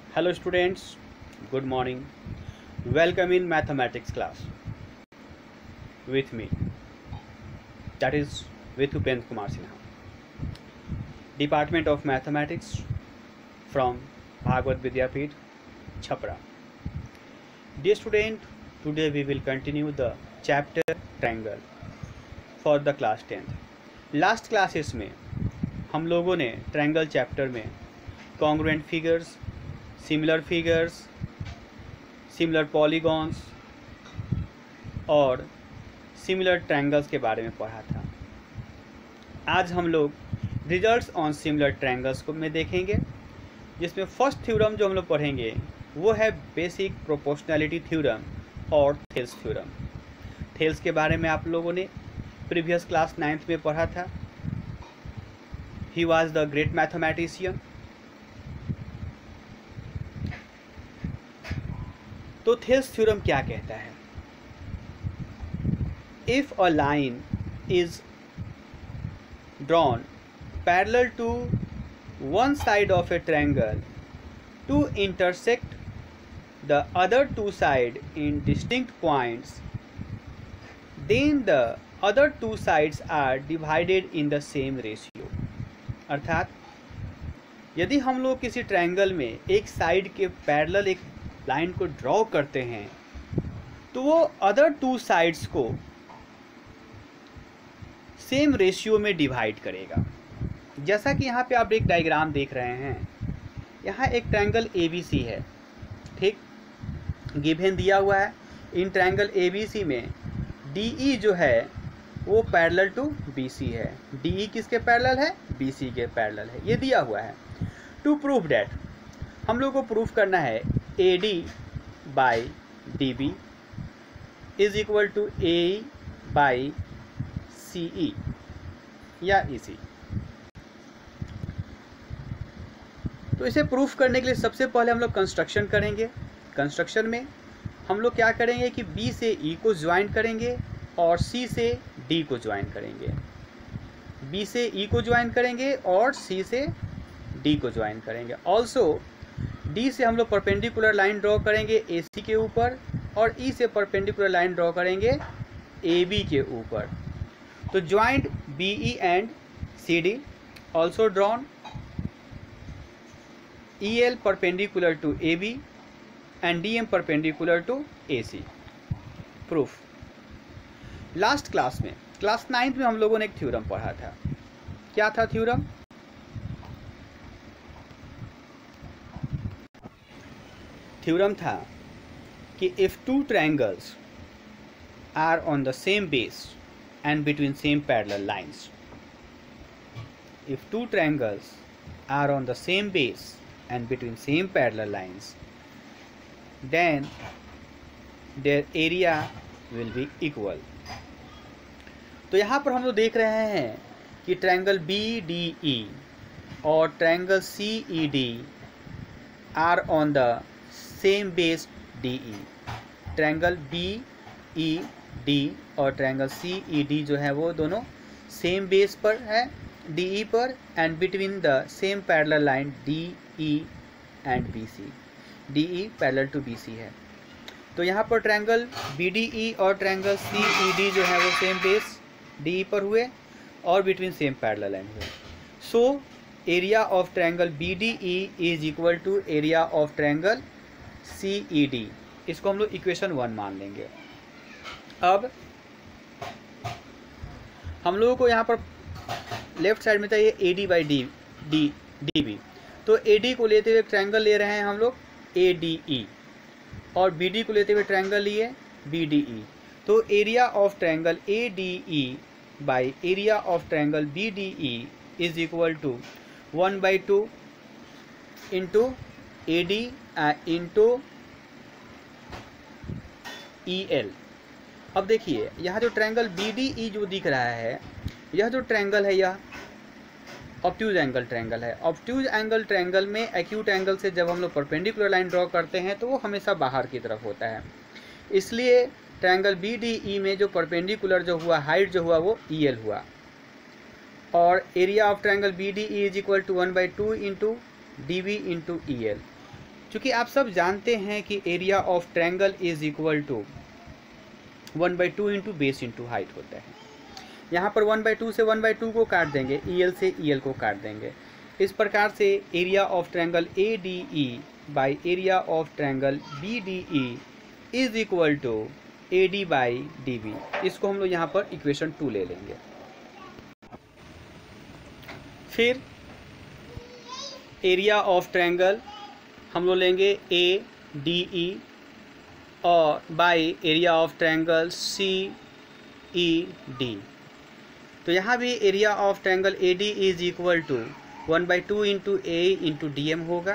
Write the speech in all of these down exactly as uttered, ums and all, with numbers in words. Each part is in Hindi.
Hello students, good morning. Welcome in mathematics class with me, that is with Upendra Kumar Sinha, Department of Mathematics from Bhagavad Vidyapeeth, Chhapra. Dear student, today we will continue the chapter triangle for the class tenth. Last classes में हम लोगों ने ट्रायंगल चैप्टर में congruent figures, similar figures, similar polygons और सिमिलर ट्रायंगल्स के बारे में पढ़ा था। आज हम लोग रिजल्ट्स ऑन सिमिलर ट्रायंगल्स को में देखेंगे, जिसमें फर्स्ट थ्योरम जो हम लोग पढ़ेंगे वो है बेसिक प्रोपोर्शनैलिटी थ्योरम और थेल्स थ्योरम। थेल्स के बारे में आप लोगों ने प्रीवियस क्लास नाइन्थ में पढ़ा था। He was the great mathematician. तो थेल्स थ्योरम क्या कहता है? If a line is drawn parallel to one side of a triangle to intersect the other two side in distinct points, then the other two sides are divided in the same ratio. अर्थात यदि हम लोग किसी ट्रायंगल में एक साइड के पैरेलल एक लाइन को ड्रॉ करते हैं तो वो अदर टू साइड्स को सेम रेशियो में डिवाइड करेगा। जैसा कि यहाँ पे आप एक डायग्राम देख रहे हैं, यहाँ एक ट्रायंगल ए बी सी है, ठीक, गिवन दिया हुआ है। In triangle A B C में डी ई जो है वो पैरेलल टू बी सी है। डी ई किसके पैरेलल है? बी सी के पैरेलल है, ये दिया हुआ है। टू प्रूव डैट, हम लोग को प्रूफ करना है A D by D B is equal to A by C E या ई सी। तो इसे प्रूफ करने के लिए सबसे पहले हम लोग कंस्ट्रक्शन करेंगे। कंस्ट्रक्शन में हम लोग क्या करेंगे कि बी से ई को ज्वाइन करेंगे और सी से डी को ज्वाइन करेंगे। बी से ई को ज्वाइन करेंगे और सी से डी को ज्वाइन करेंगे। ऑल्सो डी से हम लोग परपेंडिकुलर लाइन ड्रॉ करेंगे ए सी के ऊपर और ई से परपेंडिकुलर लाइन ड्रॉ करेंगे ए बी के ऊपर। तो joint B E and C D also drawn E L perpendicular to A B and D M perpendicular to A C. Proof. Last class में, क्लास नाइन्थ में हम लोगों ने एक थ्योरम पढ़ा था। क्या था थ्योरम? थ्योरम था कि if two triangles are on the same base and between same parallel lines, if two triangles are on the same base and between same parallel lines, then their area will be equal। तो यहाँ पर हम लोग देख रहे हैं कि ट्रायंगल बी डी ई और triangle C E D are on the same base D E. Triangle B E D और ट्रायंगल सी ई डी जो है वो दोनों सेम बेस पर है, डी ई पर, and between the same parallel line D E and B C. D E parallel to B C है। तो यहाँ पर ट्रायंगल बी डी ई और ट्रायंगल सी ई डी जो है वो सेम बेस डी ई पर हुए और बिटवीन सेम पैरेलल लाइन हुए। So area of triangle B D E is equal to area of triangle C E D. इसको हम लोग इक्वेशन वन मान लेंगे। अब हम लोगों को यहाँ पर लेफ्ट साइड में चाहिए A D by D D D B. तो ए डी को लेते हुए ट्रायंगल ले रहे हैं हम लोग ए डी ई और बी डी को लेते हुए ट्रायंगल लिए बी डी ई। तो area of triangle A D E by area of triangle B D E is equal to one by two into A D into E L. अब देखिए यहाँ जो ट्रायंगल बी डी ई जो दिख रहा है, यह जो ट्रायंगल है यह ऑब्ट्यूज एंगल ट्रायंगल है। ऑब्ट्यूज एंगल ट्रायंगल में एक्यूट एंगल से जब हम लोग परपेंडिकुलर लाइन ड्रॉ करते हैं तो वो हमेशा बाहर की तरफ होता है। इसलिए ट्रायंगल बी डी ई में जो परपेंडिकुलर जो हुआ, हाइट जो हुआ वो ई एल हुआ। और area of triangle B D E is equal to one by two into D B into E L. क्योंकि आप सब जानते हैं कि area of triangle is equal to one by two into base into height होता है। यहाँ पर वन बाई टू से वन बाई टू को काट देंगे, ई एल से ई एल को काट देंगे। इस प्रकार से area of triangle A D E by area of triangle B D E is equal to A D by D B. इसको हम लोग यहाँ पर इक्वेशन टू ले लेंगे। फिर एरिया ऑफ ट्रायंगल हम लोग लेंगे ए डी ई और by area of triangle C E D. तो यहाँ भी area of triangle A D is equal to one by two into A into D M होगा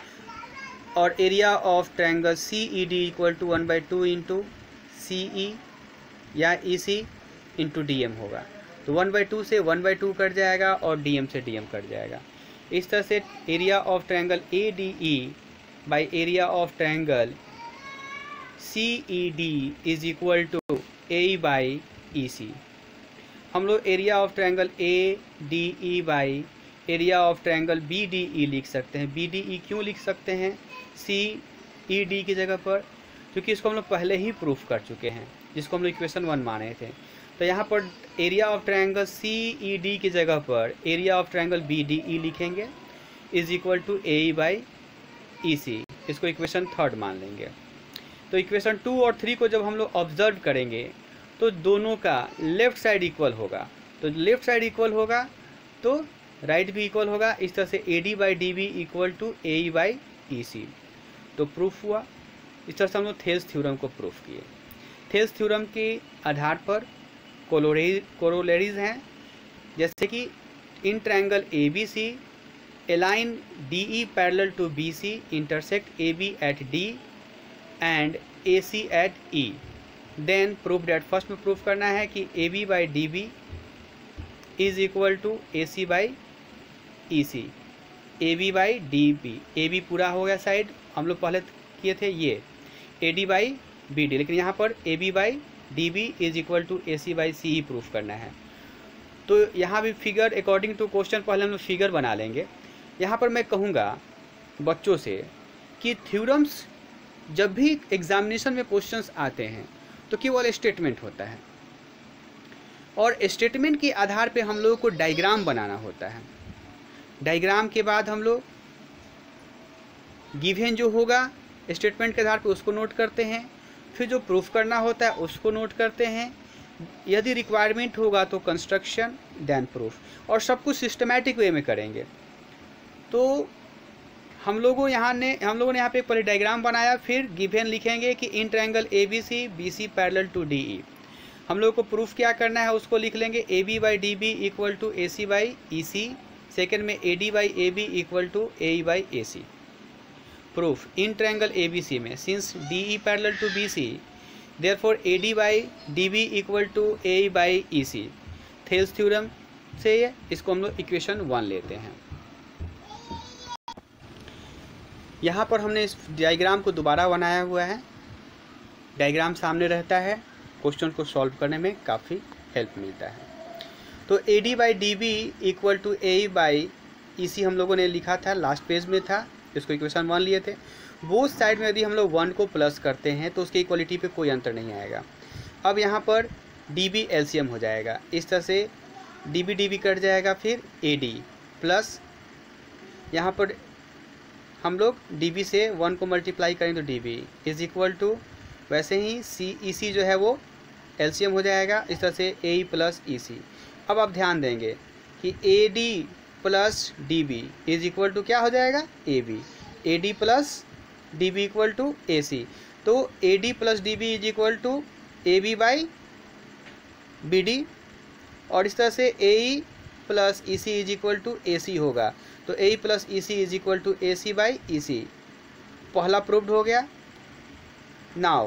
और area of triangle C E D equal to one by two into C E या E C into D M होगा। तो वन बाई टू से वन बाई टू कट जाएगा और डी एम से डी एम कट जाएगा। इस तरह से area of triangle A D E by area of triangle C E D is equal to A by E C. हम लोग area of triangle A D E by area of triangle B D E लिख सकते हैं। बी डी ई क्यों लिख सकते हैं सी ई डी की जगह पर? क्योंकि इसको हम लोग पहले ही प्रूफ कर चुके हैं, जिसको हम लोग इक्वेशन वन माने थे। तो यहाँ पर area of triangle C E D की जगह पर area of triangle B D E लिखेंगे is equal to A by E C. इसको इक्वेशन थर्ड मान लेंगे। तो इक्वेशन टू और थ्री को जब हम लोग ऑब्जर्व करेंगे तो दोनों का लेफ्ट साइड इक्वल होगा। तो लेफ्ट साइड इक्वल होगा तो राइट भी इक्वल होगा। इस तरह से A D by D B equal to A by E C. तो प्रूफ हुआ। इस तरह से हम लोग थेल्स थ्योरम को प्रूफ किए। थेल्स थ्योरम के आधार पर कोरोलरीज हैं, जैसे कि in triangle A B C a line D E parallel to B C intersect A B at D and A C at E. Then prove that, first में प्रूफ करना है कि A B by D B is equal to A C by E C. A B by D B, A B पूरा हो गया साइड, हम लोग पहले किए थे ये A D by B D, लेकिन यहाँ पर A B by D B is equal to A C by C ही प्रूफ करना है। तो यहाँ भी फिगर अकॉर्डिंग टू क्वेश्चन पहले हम लोग फिगर बना लेंगे। यहाँ पर मैं कहूँगा बच्चों से कि थ्योरम्स जब भी एग्जामिनेशन में क्वेश्चंस आते हैं तो केवल स्टेटमेंट होता है और स्टेटमेंट के आधार पे हम लोगों को डायग्राम बनाना होता है। डायग्राम के बाद हम लोग गिवन जो होगा स्टेटमेंट के आधार पे उसको नोट करते हैं, फिर जो प्रूफ करना होता है उसको नोट करते हैं, यदि रिक्वायरमेंट होगा तो कंस्ट्रक्शन देन प्रूफ, और सब कुछ सिस्टमैटिक वे में करेंगे। तो हम लोगों यहाँ ने हम लोगों ने यहाँ पे पहले डायग्राम बनाया, फिर गिवन लिखेंगे कि in triangle A B C B C parallel to D E. हम लोगों को प्रूफ क्या करना है उसको लिख लेंगे A B by D B equal to A C by E C. Second में A D by A B equal to A by A C. Proof in triangle A B C में since D E parallel to B C therefore A D by D B equal to A by E C. Thales theorem से इसको हम लोग इक्वेशन वन लेते हैं। यहाँ पर हमने इस डायग्राम को दोबारा बनाया हुआ है। डायग्राम सामने रहता है, क्वेश्चन को सॉल्व करने में काफ़ी हेल्प मिलता है। तो A D by D B equal to A by E C हम लोगों ने लिखा था, लास्ट पेज में था, इसको इक्वेशन वन लिए थे। वो साइड में यदि हम लोग वन को प्लस करते हैं तो उसकी इक्वलिटी पे कोई अंतर नहीं आएगा। अब यहाँ पर डी बी एलसीएम हो जाएगा, इस तरह से D B D B cut जाएगा, फिर ए डी प्लस यहाँ पर हम लोग डी बी से वन को मल्टीप्लाई करें तो D B is equal to वैसे ही सी ई सी जो है वो एलसीएम हो जाएगा, इस तरह से ए प्लस ई सी। अब आप ध्यान देंगे कि A D plus D B is equal to क्या हो जाएगा A B, A D plus D B equal to A C. तो A D plus D B is equal to A B by B D, और इस तरह से A E plus E C is equal to A C होगा। तो A plus E C is equal to A C by E C. पहला प्रूव्ड हो गया। नाउ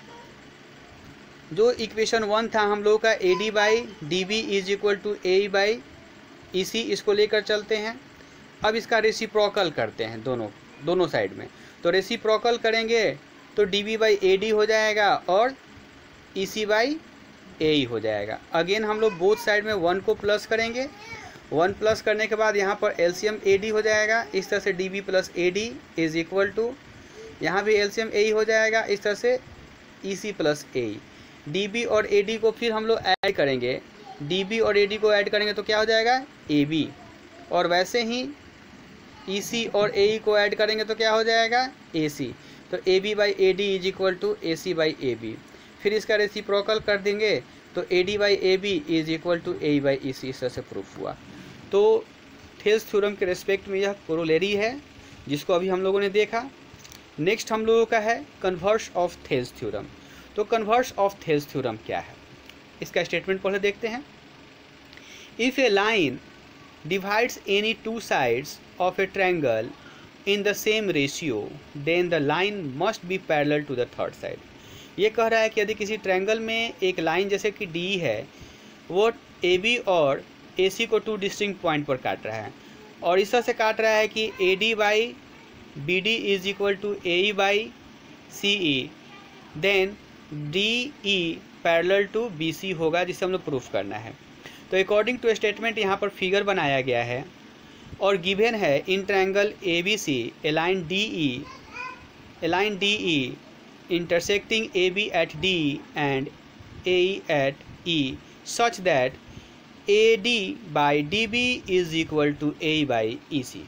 जो इक्वेशन वन था हम लोगों का A D by D B is equal to A by E C, इसको लेकर चलते हैं। अब इसका रेसिप्रोकल करते हैं दोनों दोनों साइड में। तो रेसिप्रोकल करेंगे तो D B by A D हो जाएगा और ई सी बाई ए ई हो जाएगा। अगेन हम लोग बोथ साइड में वन को प्लस करेंगे, वन प्लस करने के बाद यहाँ पर एलसीएम ए डी हो जाएगा। इस तरह से D B plus A D is equal to यहाँ भी एलसीएम ए ही हो जाएगा। इस तरह से E C plus A, D B और ए डी को फिर हम लोग ऐड करेंगे, डी बी और ए डी को ऐड करेंगे तो क्या हो जाएगा ए बी, और वैसे ही ई सी और ए ई को ऐड करेंगे तो क्या हो जाएगा ए सी। तो A B by A D is equal to A C by A B. फिर इसका रेसिप्रोकल कर देंगे तो A D by A B is equal to A by E C. इस तरह से प्रूफ हुआ। तो थेल्स थ्योरम के रेस्पेक्ट में यह कोरोलरी है जिसको अभी हम लोगों ने देखा। नेक्स्ट हम लोगों का है कन्वर्स ऑफ थेल्स थ्योरम। तो कन्वर्स ऑफ थेल्स थ्योरम क्या है, इसका स्टेटमेंट पहले देखते हैं। If a line divides any two sides of a triangle in the same ratio then the line must be parallel to the third side। ये कह रहा है कि यदि किसी ट्रायंगल में एक लाइन जैसे कि डी है, वो ए बी और ए सी को टू डिस्टिंक्ट पॉइंट पर काट रहा है, और इस तरह से काट रहा है कि A D by B D is equal to A E by C E, then D E parallel to B C होगा, जिसे हम लोग प्रूफ करना है। तो अकॉर्डिंग टू स्टेटमेंट यहाँ पर फिगर बनाया गया है और गिवन है in triangle A B C a line D E a line D E intersecting A B at D and A E at E such that A D by D B is equal to A E by E C.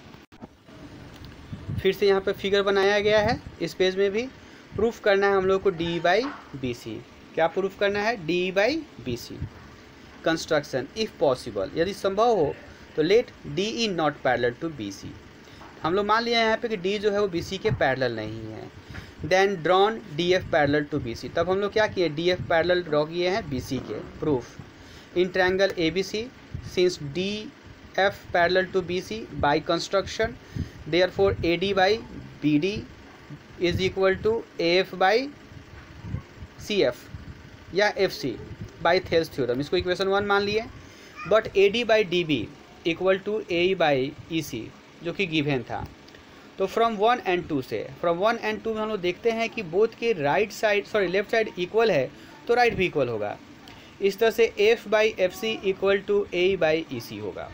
फिर से यहाँ पर फिगर बनाया गया है, इस पेज में भी प्रूफ करना है हम लोग को डी बाई बी सी। क्या प्रूफ करना है, D by B C. Construction if possible, यदि संभव हो तो let D E not parallel to B C. हम लोग मान लिया यहाँ पे कि डी जो है वो बी सी के पैरेलल नहीं है। Then drawn D F parallel to B C. तब हम लोग क्या किए, डी एफ पैरेलल ड्रॉ किए हैं बी सी के। Proof in triangle A B C since D F parallel to B C by construction therefore A D by B D is equal to A F by C F या F C by Thales theorem. इसको इक्वेशन वन मान लिए। But A D by D B equal to A E by E C जो कि गिवन था। तो फ्रॉम वन एंड टू से, फ्रॉम वन एंड टू में हम लोग देखते हैं कि बोथ के right side sorry left side equal है तो राइट भी इक्वल होगा। इस तरह से F by F C equal to A E by E C होगा।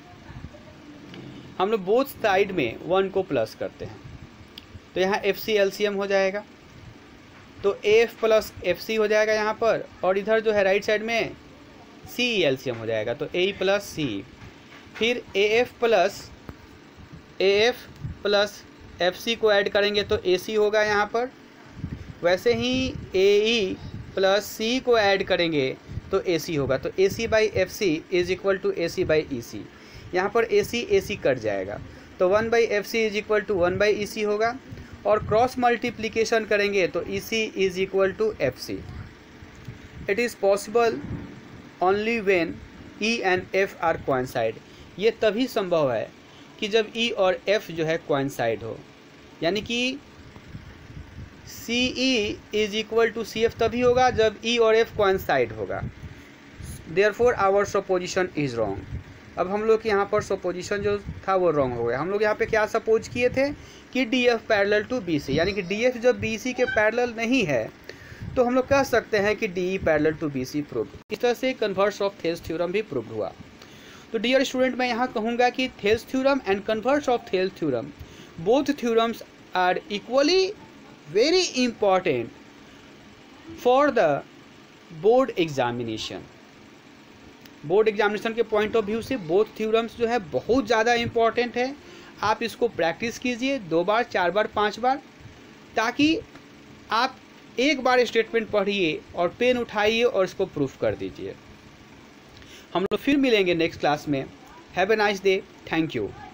हम लोग बोथ साइड में वन को प्लस करते हैं तो यहाँ F C L C M हो जाएगा। तो एफ प्लस एफ सी हो जाएगा यहाँ पर, और इधर जो है राइट साइड में सी एल सी एम हो जाएगा। तो ए प्लस सी, फिर A F plus A F plus F C को ऐड करेंगे तो ए सी होगा यहाँ पर। वैसे ही ए ई प्लस सी को ऐड करेंगे तो ए सी होगा। तो A C by F C is equal to A C by E C. यहाँ पर A C A C cut जाएगा तो one by F C is equal to one by E C होगा, और क्रॉस मल्टीप्लिकेशन करेंगे तो E C is equal to F C. It is possible only when E and F are coincide. ये तभी संभव है कि जब ई और एफ जो है कोइंसाइड हो, यानी कि C E is equal to C F तभी होगा जब ई और एफ कोइंसाइड होगा। Therefore our supposition is wrong. अब हम लोग यहाँ पर सपोजिशन जो था वो रॉन्ग हो गया। हम लोग यहाँ पे क्या सपोज किए थे कि D F parallel to B C, यानी कि डी एफ जब बी सी के पैरेलल नहीं है तो हम लोग कह सकते हैं कि D E parallel to B C proved. इस तरह से कन्वर्स ऑफ थेल्स थ्योरम भी प्रूव्ड हुआ। तो डियर स्टूडेंट, मैं यहाँ कहूँगा कि Thales theorem and converse of Thales theorem both theorems are equally very important for the board examination. Board examination के पॉइंट ऑफ व्यू से बोथ थ्योरम्स जो है बहुत ज़्यादा इंपॉर्टेंट है। आप इसको प्रैक्टिस कीजिए दो बार, चार बार, पाँच बार, ताकि आप एक बार स्टेटमेंट पढ़िए और पेन उठाइए और इसको प्रूफ कर दीजिए। हम लोग फिर मिलेंगे नेक्स्ट क्लास में। Have a nice day. Thank you.